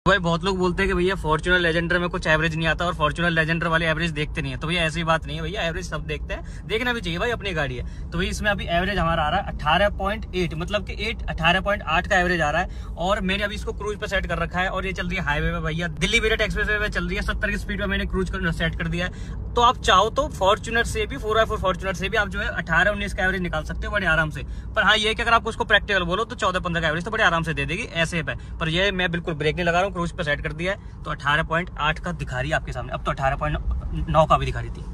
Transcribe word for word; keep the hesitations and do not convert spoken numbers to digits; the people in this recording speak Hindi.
भाई बहुत लोग बोलते हैं कि भैया फॉर्च्यूनर लेजेंडर में कुछ एवरेज नहीं आता और फॉर्च्यूनर लेजेंडर वाले एवरेज देखते नहीं है। तो भैया ऐसी बात नहीं है भैया, एवरेज सब देखते हैं, देखना भी चाहिए भाई, अपनी गाड़ी है। तो भैया इसमें अभी एवरेज हमारा आ रहा है अठारह पॉइंट आठ, मतलब कि एट अठारह पॉइंट आठ का एवरेज आ रहा है। और मैंने अभी इसको क्रूज पे सेट कर रखा है और ये चल रही है हाईवे पे भैया, दिल्ली मेरठ एक्सप्रेस वे पे चल रही है, सत्तर की स्पीड पे मैंने क्रूज कर सेट कर दिया है। तो आप चाहो तो फॉर्च्यूनर से भी, फोर बाई फोर फॉर्च्यूनर से भी आप जो है अठारह उन्नीस का एवरेज निकाल सकते हो बड़े आराम से। पर हाँ ये कि अगर आप उसको प्रैक्टिकल बोलो तो चौदह पंद्रह का एवरेज तो बड़े आराम से दे देगी ऐसे पे। पर ये मैं बिल्कुल ब्रेक नहीं लगा रहा हूँ, क्रूज पे सेट कर दिया है तो अठारह पॉइंट आठ का दिखा रही है आपके सामने। अब तो अठारह पॉइंट नौ का भी दिखा रही थी।